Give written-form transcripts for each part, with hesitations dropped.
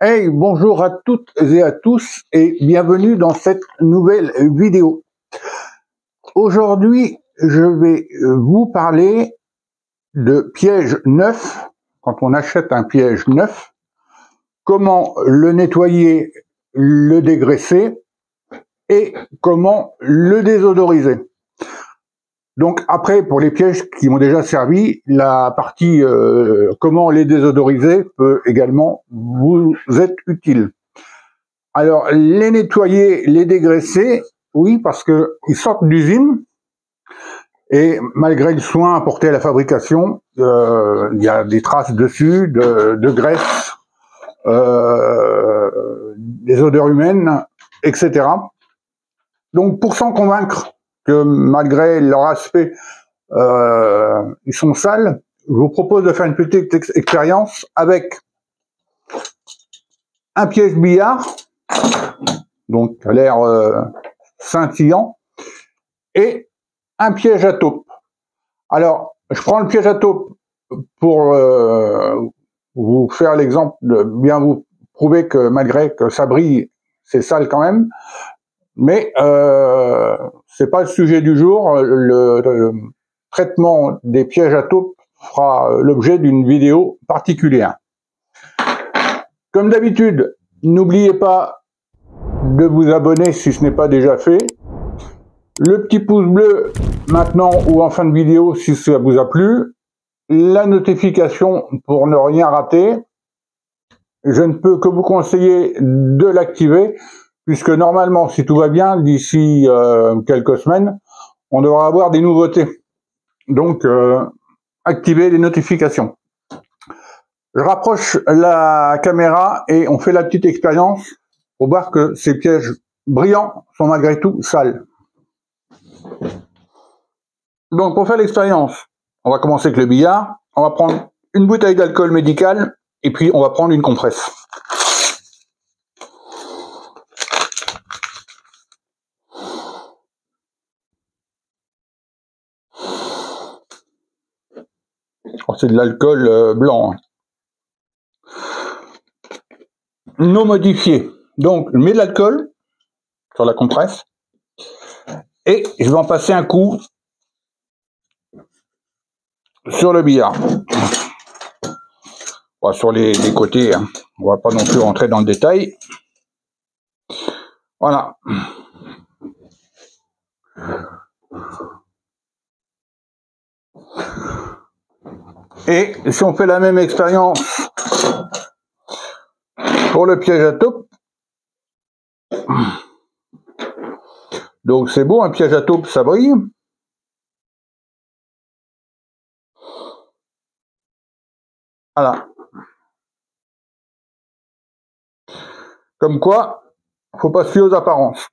Hey, bonjour à toutes et à tous et bienvenue dans cette nouvelle vidéo. Aujourd'hui, je vais vous parler de piège neuf. Quand on achète un piège neuf, comment le nettoyer, le dégraisser et comment le désodoriser. Donc après, pour les pièges qui m'ont déjà servi, la partie comment les désodoriser peut également vous être utile. Alors, les nettoyer, les dégraisser, oui, parce que ils sortent d'usine et malgré le soin apporté à la fabrication, il y a des traces dessus de graisse, des odeurs humaines, etc. Donc, pour s'en convaincre que malgré leur aspect, ils sont sales, je vous propose de faire une petite expérience avec un piège billard, donc à l'air scintillant, et un piège à taupe. Alors, je prends le piège à taupe pour vous faire l'exemple de bien vous prouver que malgré que ça brille, c'est sale quand même. Mais c'est pas le sujet du jour. Le traitement des pièges à taupe fera l'objet d'une vidéo particulière. Comme d'habitude, n'oubliez pas de vous abonner si ce n'est pas déjà fait. Le petit pouce bleu maintenant ou en fin de vidéo si ça vous a plu. La notification pour ne rien rater. Je ne peux que vous conseiller de l'activer puisque normalement, si tout va bien, d'ici quelques semaines, on devra avoir des nouveautés. Donc, activez les notifications. Je rapproche la caméra et on fait la petite expérience pour voir que ces pièges brillants sont malgré tout sales. Donc, pour faire l'expérience, on va commencer avec le billard. On va prendre une bouteille d'alcool médical et puis on va prendre une compresse. Oh, c'est de l'alcool blanc. Non modifié. Donc, je mets de l'alcool sur la compresse et je vais en passer un coup sur le billard. Bon, sur les côtés, hein. On va pas non plus rentrer dans le détail. Voilà. Et si on fait la même expérience pour le piège à taupe, donc c'est beau, un piège à taupe, ça brille. Voilà. Comme quoi, faut pas se fier aux apparences.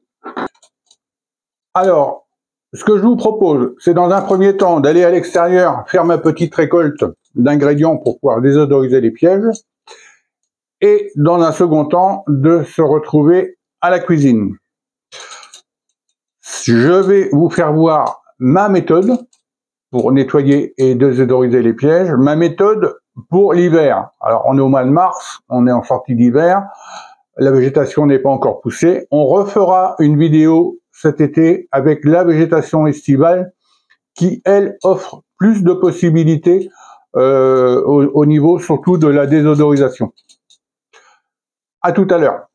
Alors, ce que je vous propose, c'est dans un premier temps d'aller à l'extérieur faire ma petite récolte d'ingrédients pour pouvoir désodoriser les pièges. Et dans un second temps, de se retrouver à la cuisine. Je vais vous faire voir ma méthode pour nettoyer et désodoriser les pièges, ma méthode pour l'hiver. Alors, on est au mois de mars, on est en sortie d'hiver, la végétation n'est pas encore poussée. On refera une vidéo cet été avec la végétation estivale qui, elle, offre plus de possibilités au niveau surtout de la désodorisation. À tout à l'heure.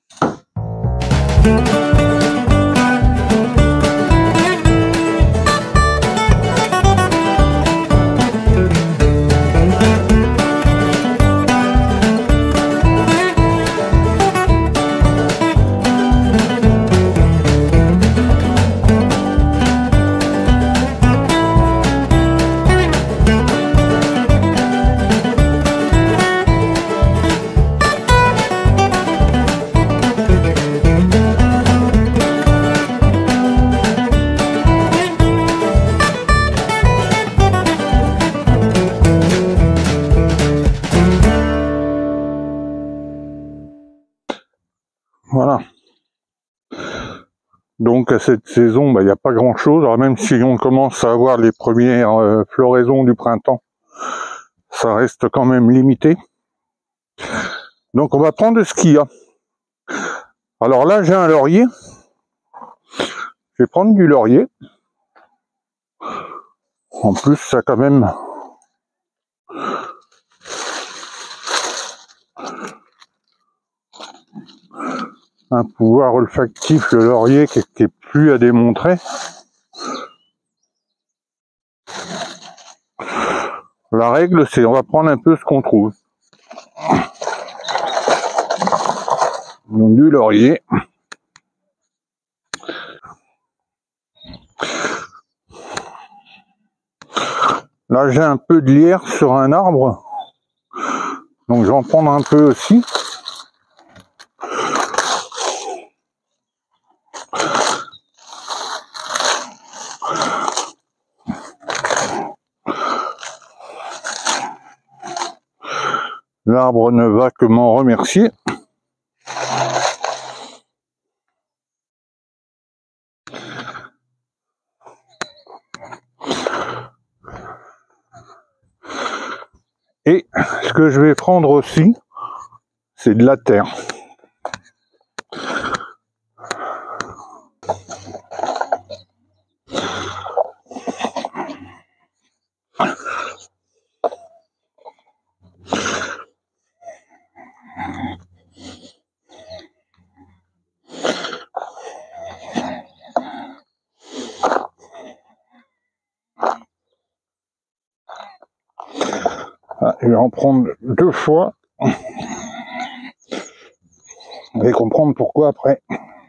Voilà. Donc à cette saison, il n'y a pas grand-chose. Alors même si on commence à avoir les premières floraisons du printemps, ça reste quand même limité. Donc on va prendre ce qu'il y a. Alors là j'ai un laurier. Je vais prendre du laurier. En plus ça a quand même un pouvoir olfactif, le laurier, qui est plus à démontrer. La règle, c'est on va prendre un peu ce qu'on trouve. Donc du laurier. Là, j'ai un peu de lierre sur un arbre. Donc je vais en prendre un peu aussi. L'arbre ne va que m'en remercier. Et ce que je vais prendre aussi, c'est de la terre. Ah, je vais en prendre 2 fois. Vous allez comprendre pourquoi après.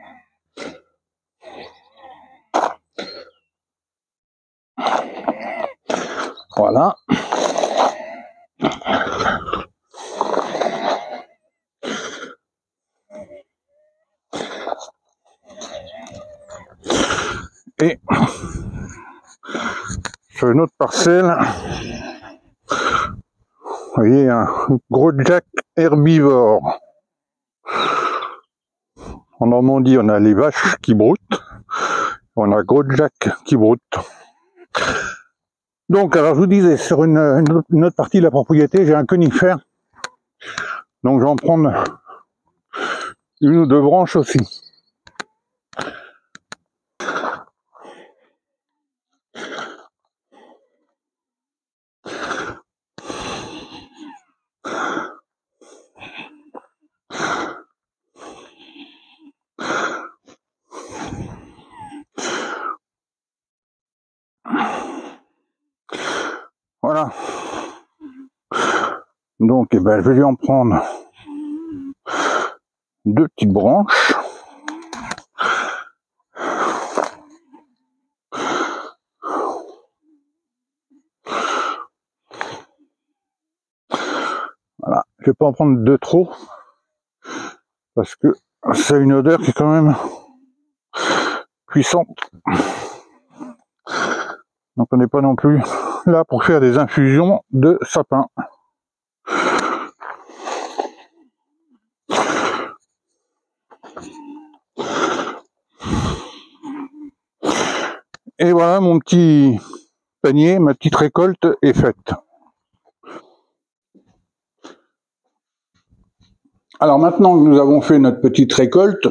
Voilà. Et sur une autre parcelle, vous voyez un gros jack herbivore. En Normandie, on a les vaches qui broutent. On a gros jack qui broute. Donc, alors je vous disais, sur une autre partie de la propriété, j'ai un conifère. Donc, je vais en prendre 1 ou 2 branches aussi. Voilà. Donc, eh ben, je vais lui en prendre 2 petites branches. Voilà. Je vais pas en prendre 2 trop, parce que c'est une odeur qui est quand même puissante. Donc, on n'est pas non plus là pour faire des infusions de sapin. Et voilà, mon petit panier, ma petite récolte est faite. Alors maintenant que nous avons fait notre petite récolte,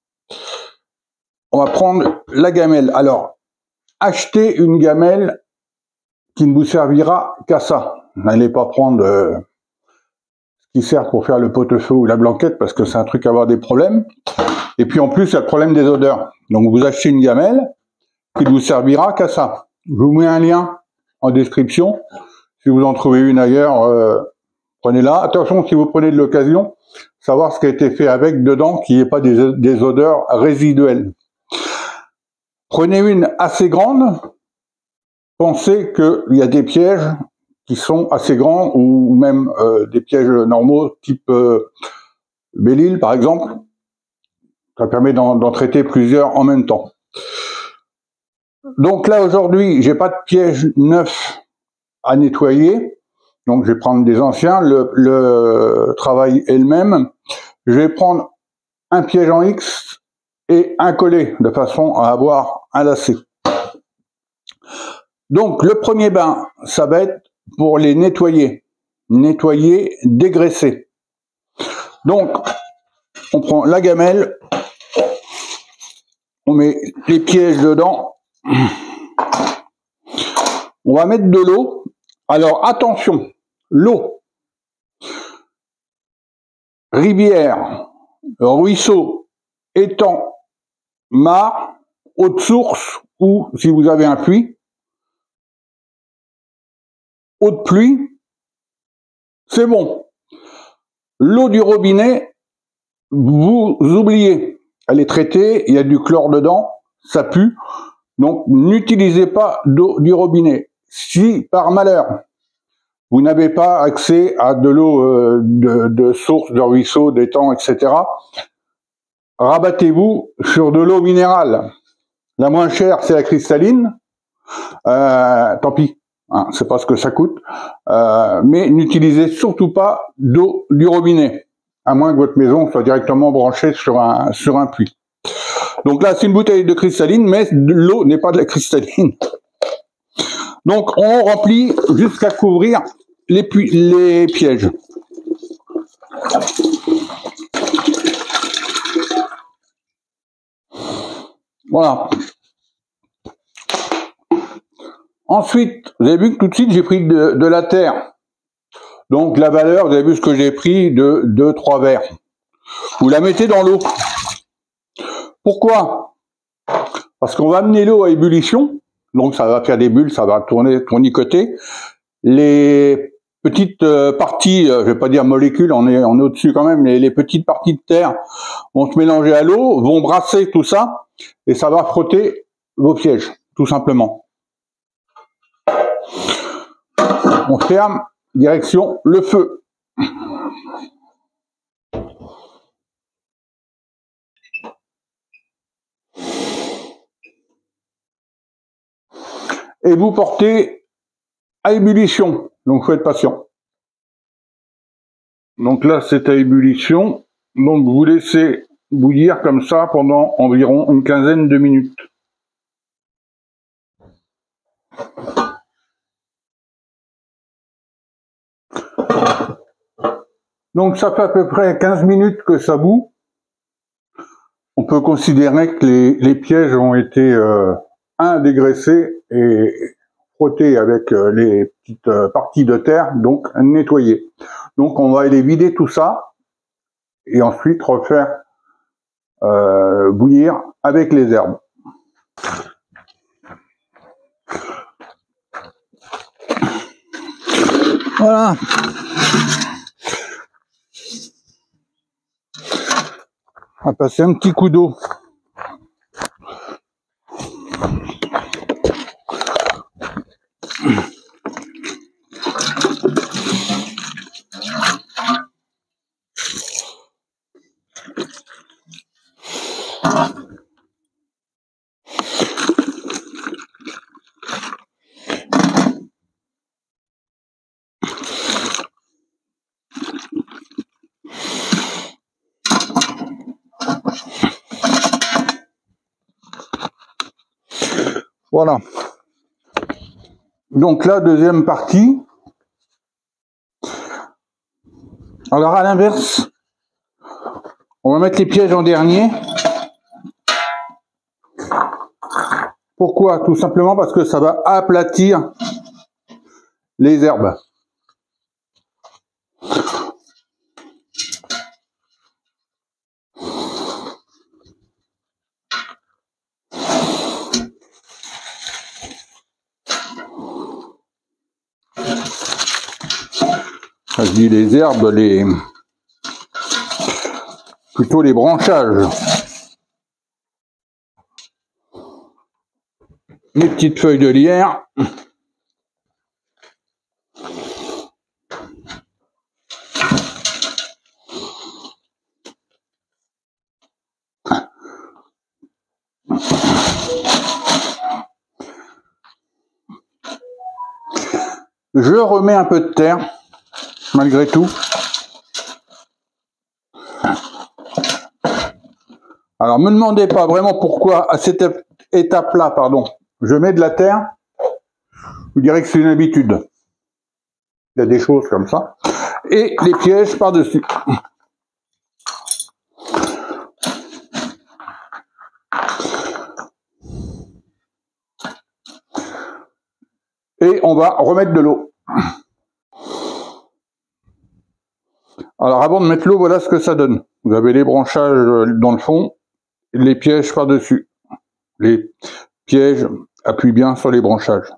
on va prendre la gamelle. Alors, achetez une gamelle qui ne vous servira qu'à ça. N'allez pas prendre ce qui sert pour faire le pot-au-feu ou la blanquette, parce que c'est un truc à avoir des problèmes. Et puis en plus, il y a le problème des odeurs. Donc vous achetez une gamelle qui ne vous servira qu'à ça. Je vous mets un lien en description. Si vous en trouvez une ailleurs, prenez-la. Attention, si vous prenez de l'occasion, savoir ce qui a été fait avec dedans, qu'il n'y ait pas des odeurs résiduelles. Prenez une assez grande. Pensez qu'il y a des pièges qui sont assez grands, ou même des pièges normaux, type Belle-Île par exemple. Ça permet d'en traiter plusieurs en même temps. Donc là aujourd'hui, j'ai pas de piège neuf à nettoyer, donc je vais prendre des anciens. Le travail est le même. Je vais prendre un piège en X et un collet, de façon à avoir un lacet. Donc le premier bain, ça va être pour les nettoyer, dégraisser. Donc, on prend la gamelle, on met les pièges dedans, on va mettre de l'eau. Alors attention, l'eau, rivière, ruisseau, étang, mare, eau de source, ou si vous avez un puits, eau de pluie, c'est bon. L'eau du robinet, vous oubliez, elle est traitée, il y a du chlore dedans, ça pue, donc n'utilisez pas d'eau du robinet. Si par malheur, vous n'avez pas accès à de l'eau de source, de ruisseau, d'étang, etc., rabattez-vous sur de l'eau minérale. La moins chère, c'est la cristalline. Tant pis, hein, c'est pas ce que ça coûte. Mais n'utilisez surtout pas d'eau du robinet, à moins que votre maison soit directement branchée sur un puits. Donc là, c'est une bouteille de cristalline, mais l'eau n'est pas de la cristalline. Donc, on remplit jusqu'à couvrir les pièges. Voilà. Ensuite, vous avez vu que tout de suite, j'ai pris de la terre. Donc, la valeur, vous avez vu ce que j'ai pris de 2-3 verres. Vous la mettez dans l'eau. Pourquoi? Parce qu'on va amener l'eau à ébullition. Donc, ça va faire des bulles, ça va tournicoter. Les petites parties, je vais pas dire molécules, on est au-dessus quand même, les petites parties de terre vont se mélanger à l'eau, vont brasser tout ça, et ça va frotter vos pièges, tout simplement. On ferme, direction le feu. Et vous portez à ébullition, donc faut être patient. Donc là c'est à ébullition, donc vous laissez bouillir comme ça pendant environ une quinzaine de minutes. Donc ça fait à peu près 15 minutes que ça bout. On peut considérer que les pièges ont été dégraissés et frottés avec les petites parties de terre, donc nettoyés. Donc on va aller vider tout ça et ensuite refaire bouillir avec les herbes. Voilà. On va passer un petit coup d'eau. Voilà. Donc là, deuxième partie. Alors à l'inverse, on va mettre les pièges en dernier. Pourquoi? Tout simplement parce que ça va aplatir les herbes. Je dis les herbes, plutôt les branchages. Les petites feuilles de lierre. Je remets un peu de terre, malgré tout. Alors, me demandez pas vraiment pourquoi, à cette étape-là, pardon, je mets de la terre. Je vous dirais que c'est une habitude. Il y a des choses comme ça. Et les pièges par-dessus. et on va remettre de l'eau. Alors avant de mettre l'eau, voilà ce que ça donne. Vous avez les branchages dans le fond, et les pièges par-dessus. Les pièges appuient bien sur les branchages.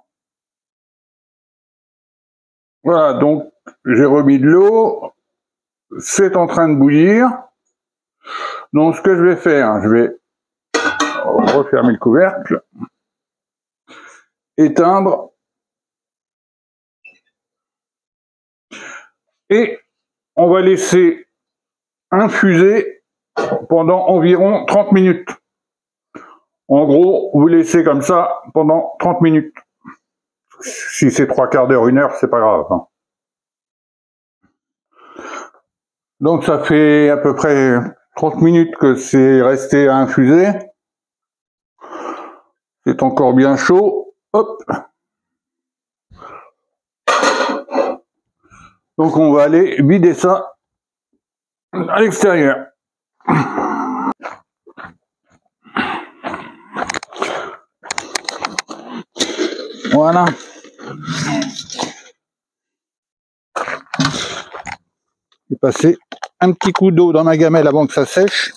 Voilà, donc j'ai remis de l'eau, c'est en train de bouillir. Donc ce que je vais faire, je vais refermer le couvercle, éteindre, et on va laisser infuser pendant environ 30 minutes. En gros, vous laissez comme ça pendant 30 minutes. Si c'est 3/4 d'heure, 1 heure, c'est pas grave. Hein. Donc ça fait à peu près 30 minutes que c'est resté à infuser. C'est encore bien chaud. Hop. Donc on va aller vider ça à l'extérieur. Voilà. J'ai passé un petit coup d'eau dans ma gamelle avant que ça sèche.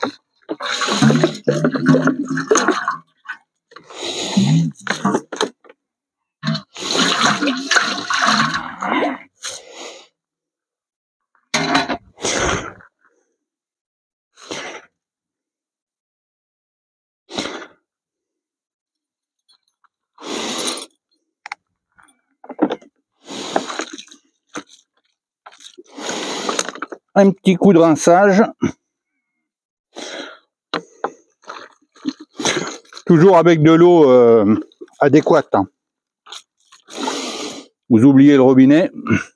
Un petit coup de rinçage. Toujours avec de l'eau adéquate. Hein. Vous oubliez le robinet.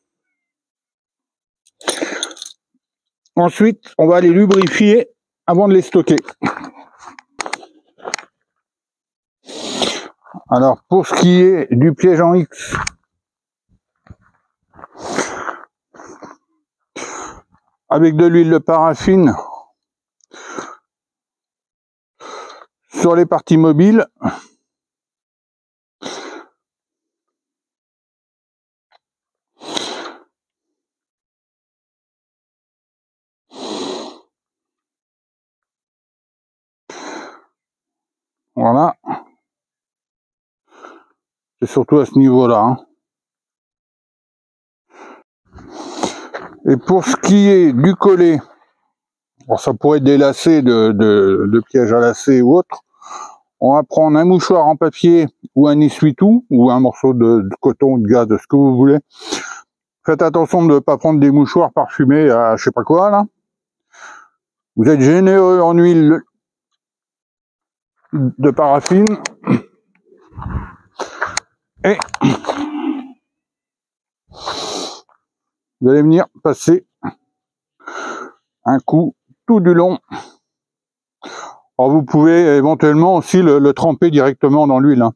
Ensuite, on va les lubrifier avant de les stocker. Alors, pour ce qui est du piège en X, avec de l'huile de paraffine sur les parties mobiles. Voilà. C'est surtout à ce niveau-là. Hein. Et pour ce qui est du collet, alors ça pourrait être des lacets de pièges à lacets ou autre. On va prendre un mouchoir en papier ou un essuie-tout ou un morceau de coton ou de gaze, de ce que vous voulez. Faites attention de ne pas prendre des mouchoirs parfumés à je sais pas quoi là. Vous êtes généreux en huile de paraffine. Et vous allez venir passer un coup tout du long. Alors vous pouvez éventuellement aussi le tremper directement dans l'huile. Hein.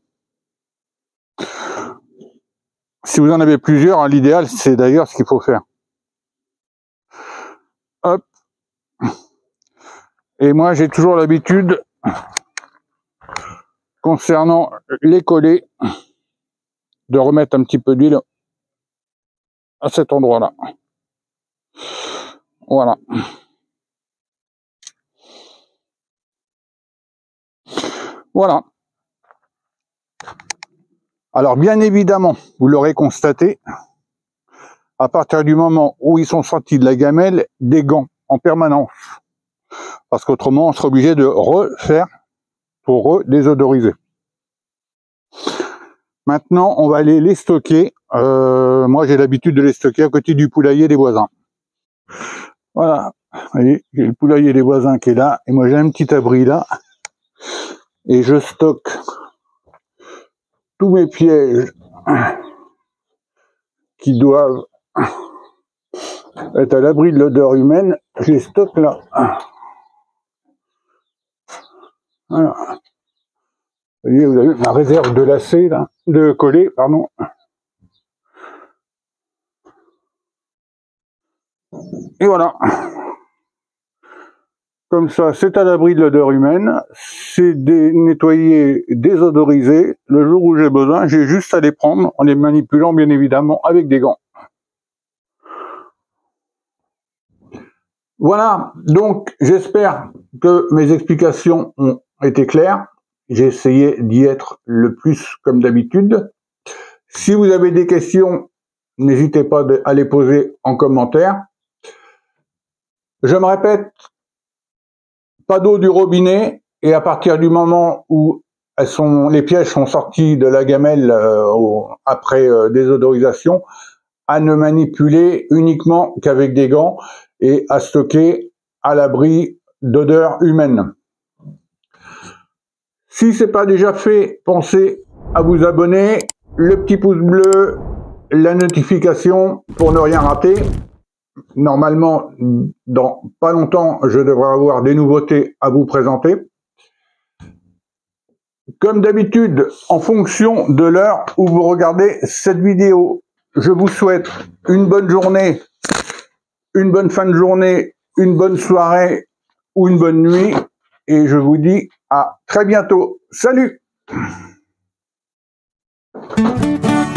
Si vous en avez plusieurs, l'idéal c'est d'ailleurs ce qu'il faut faire. Hop. Et moi j'ai toujours l'habitude, concernant les collets, de remettre un petit peu d'huile à cet endroit-là. Voilà. Voilà. Alors bien évidemment, vous l'aurez constaté, à partir du moment où ils sont sortis de la gamelle, des gants en permanence. Parce qu'autrement, on sera obligé de refaire pour redésodoriser. Maintenant, on va aller les stocker. Moi, j'ai l'habitude de les stocker à côté du poulailler des voisins. Voilà. Vous voyez, j'ai le poulailler des voisins qui est là. Et moi, j'ai un petit abri là. Et je stocke tous mes pièges qui doivent être à l'abri de l'odeur humaine. Je les stocke là. Voilà. Vous voyez, vous avez ma réserve de lacets, là, de collets, pardon. Et voilà. comme ça, c'est à l'abri de l'odeur humaine, c'est nettoyé, désodorisé. Le jour où j'ai besoin, j'ai juste à les prendre en les manipulant bien évidemment avec des gants. Voilà, donc j'espère que mes explications ont été claires. J'ai essayé d'y être le plus comme d'habitude. Si vous avez des questions, n'hésitez pas à les poser en commentaire. Je me répète, pas d'eau du robinet, et à partir du moment où les pièges sont sortis de la gamelle après désodorisation, à ne manipuler uniquement qu'avec des gants et à stocker à l'abri d'odeurs humaines. Si c'est pas déjà fait, pensez à vous abonner, le petit pouce bleu, la notification pour ne rien rater. Normalement, dans pas longtemps, je devrais avoir des nouveautés à vous présenter. Comme d'habitude, en fonction de l'heure où vous regardez cette vidéo, je vous souhaite une bonne journée, une bonne fin de journée, une bonne soirée ou une bonne nuit. Et je vous dis à très bientôt. Salut!